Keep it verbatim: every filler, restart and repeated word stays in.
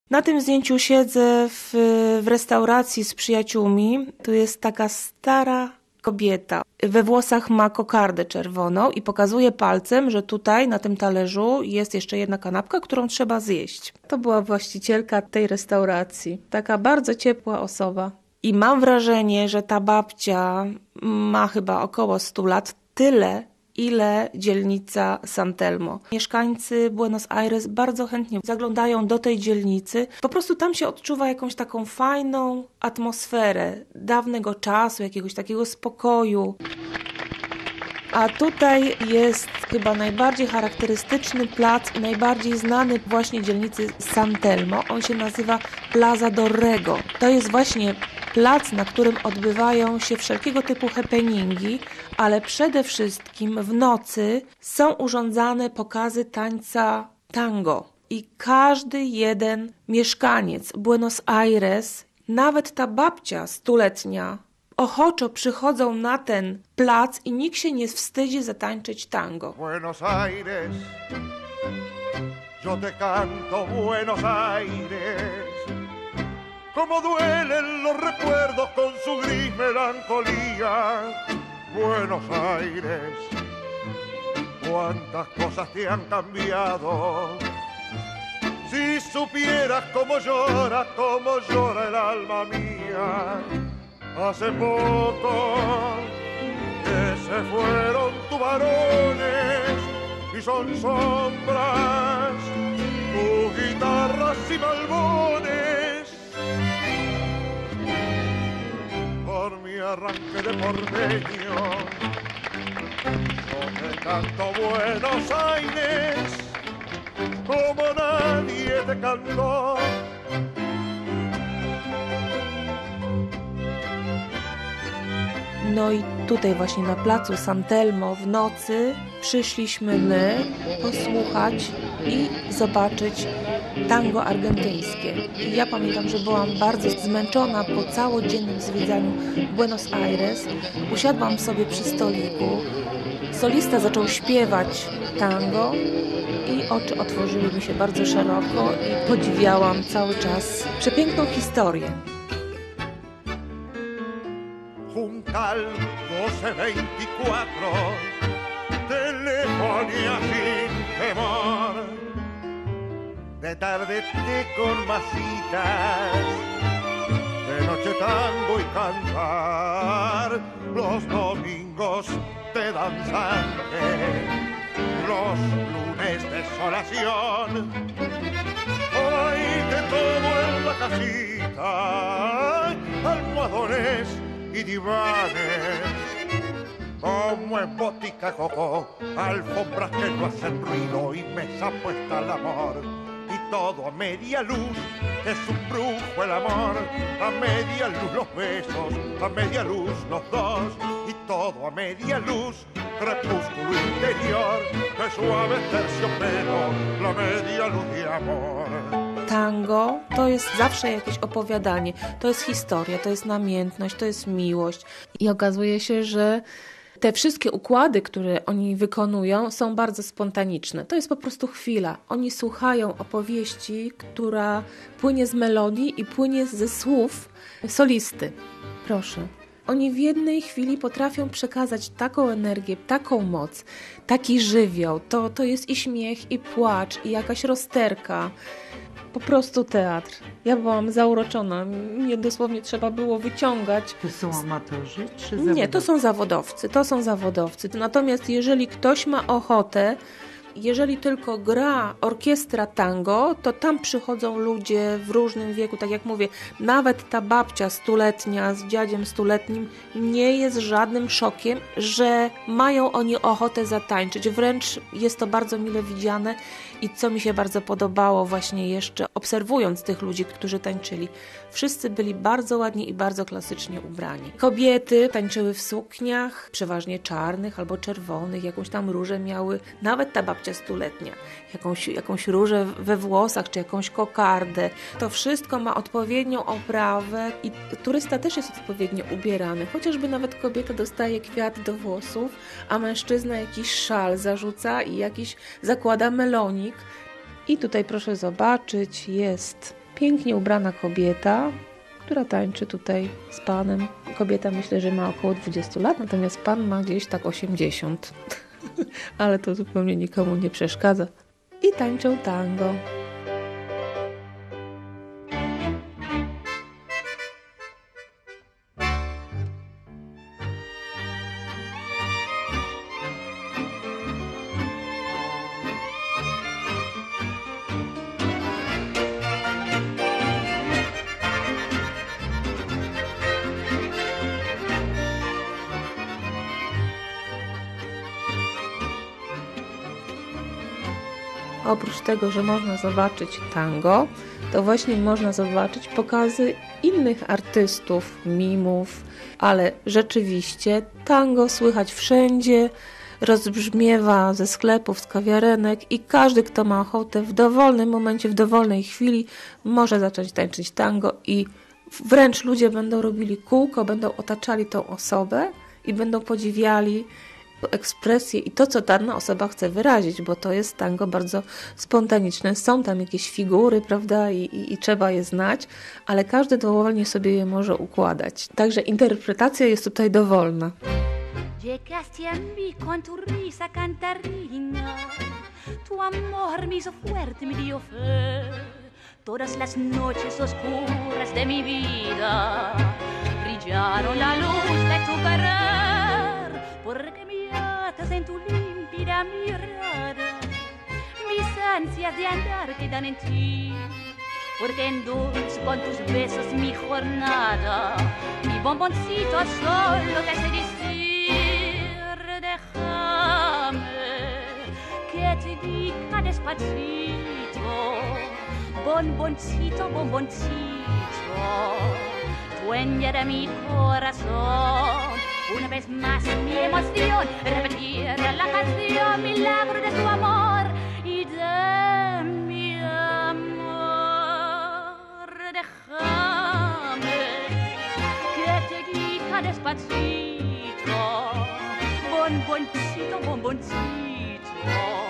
Na tym zdjęciu siedzę w, w restauracji z przyjaciółmi. Tu jest taka stara kobieta. We włosach ma kokardę czerwoną i pokazuje palcem, że tutaj na tym talerzu jest jeszcze jedna kanapka, którą trzeba zjeść. To była właścicielka tej restauracji. Taka bardzo ciepła osoba. I mam wrażenie, że ta babcia ma chyba około stu lat, tyle, ile dzielnica San Telmo. Mieszkańcy Buenos Aires bardzo chętnie zaglądają do tej dzielnicy. Po prostu tam się odczuwa jakąś taką fajną atmosferę dawnego czasu, jakiegoś takiego spokoju. A tutaj jest chyba najbardziej charakterystyczny plac i najbardziej znany właśnie dzielnicy San Telmo. On się nazywa Plaza Dorrego. To jest właśnie plac, na którym odbywają się wszelkiego typu happeningi, ale przede wszystkim w nocy są urządzane pokazy tańca tango. I każdy jeden mieszkaniec Buenos Aires, nawet ta babcia stuletnia, ochoczo przychodzą na ten plac i nikt się nie wstydzi zatańczyć tango. Buenos Aires, yo te canto Buenos Aires, como duelen los recuerdos con su gris melancolía. Buenos Aires, cuántas cosas te han cambiado. Si supieras cómo llora, cómo llora el alma mía. Hace poco que se fueron tus varones y son sombras, tus guitarras y malbones. Por mi arranque de porteño, yo te canto Buenos Aires como nadie te cantó. No i tutaj właśnie na placu San Telmo w nocy przyszliśmy my posłuchać i zobaczyć tango argentyńskie. I ja pamiętam, że byłam bardzo zmęczona po całodziennym zwiedzaniu Buenos Aires. Usiadłam sobie przy stoliku. Solista zaczął śpiewać tango i oczy otworzyły mi się bardzo szeroko i podziwiałam cały czas przepiękną historię. Juncal doce veinticuatro, telefonía sin temor, de tarde té con masitas, de noche tango y cantar, los domingos de danzante, los lunes desolación, hoy de todo en la casita, almohadones y divanes, como en botica coco, alfombras que no hacen ruido y mesa puesta al amor, y todo a media luz, es un brujo el amor, a media luz los besos, a media luz los dos, y todo a media luz, crepúsculo interior, de suave terciopelo, la media luz de amor. Tango to jest zawsze jakieś opowiadanie, to jest historia, to jest namiętność, to jest miłość. I okazuje się, że te wszystkie układy, które oni wykonują, są bardzo spontaniczne. To jest po prostu chwila. Oni słuchają opowieści, która płynie z melodii i płynie ze słów solisty. Proszę. Oni w jednej chwili potrafią przekazać taką energię, taką moc, taki żywioł. To, to jest i śmiech, i płacz, i jakaś rozterka. Po prostu teatr. Ja byłam zauroczona. Mnie dosłownie trzeba było wyciągać. To są amatorzy czy zawodowcy? Nie, to są zawodowcy. To są zawodowcy. Natomiast jeżeli ktoś ma ochotę, jeżeli tylko gra orkiestra tango, to tam przychodzą ludzie w różnym wieku. Tak jak mówię, nawet ta babcia stuletnia z dziadziem stuletnim nie jest żadnym szokiem, że mają oni ochotę zatańczyć. Wręcz jest to bardzo mile widziane i co mi się bardzo podobało właśnie jeszcze obserwując tych ludzi, którzy tańczyli. Wszyscy byli bardzo ładni i bardzo klasycznie ubrani. Kobiety tańczyły w sukniach, przeważnie czarnych albo czerwonych, jakąś tam różę miały, nawet ta babcia stuletnia, jakąś, jakąś różę we włosach, czy jakąś kokardę. To wszystko ma odpowiednią oprawę i turysta też jest odpowiednio ubierany. Chociażby nawet kobieta dostaje kwiat do włosów, a mężczyzna jakiś szal zarzuca i jakiś zakłada melonik. I tutaj proszę zobaczyć, jest pięknie ubrana kobieta, która tańczy tutaj z panem. Kobieta myślę, że ma około dwadzieścia lat, natomiast pan ma gdzieś tak osiemdziesiąt. Ale to zupełnie nikomu nie przeszkadza. I tańczą tango. Oprócz tego, że można zobaczyć tango, to właśnie można zobaczyć pokazy innych artystów, mimów, ale rzeczywiście tango słychać wszędzie, rozbrzmiewa ze sklepów, z kawiarenek i każdy, kto ma ochotę w dowolnym momencie, w dowolnej chwili może zacząć tańczyć tango i wręcz ludzie będą robili kółko, będą otaczali tą osobę i będą podziwiali ekspresję i to, co dana osoba chce wyrazić, bo to jest tango bardzo spontaniczne. Są tam jakieś figury, prawda, i, i, i trzeba je znać, ale każdy dowolnie sobie je może układać. Także interpretacja jest tutaj dowolna. Llegaste a mí con tu risa cantarina, tu amor me hizo fuerte, me dio fe. Todas las noches oscuras de mi vida brillaron la luz de tu querer, porque me atas en tu límpida mirada. Mis ansias de andar quedan en ti, porque endulzo con tus besos mi jornada. Mi bomboncito solo te hace decir, déjame que te diga despacito, bomboncito, bomboncito, dueña de mi corazón. Una vez más mi emoción, repetir la canción, milagro de tu amor y de mi amor. Déjame que te diga despacito, bomboncito, bomboncito.